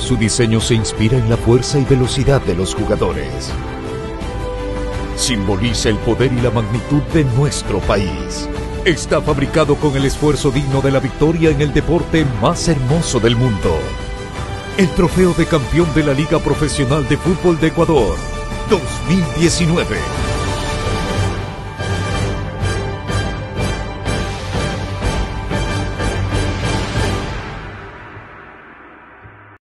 Su diseño se inspira en la fuerza y velocidad de los jugadores. Simboliza el poder y la magnitud de nuestro país. Está fabricado con el esfuerzo digno de la victoria en el deporte más hermoso del mundo. El trofeo de campeón de la Liga Profesional de Fútbol de Ecuador 2019.